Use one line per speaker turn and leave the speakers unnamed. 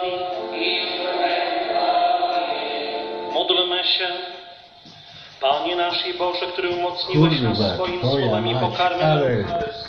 Módlmy się. Panie nasz i Boże, który umocniłeś nas swoim słowem i pokarmem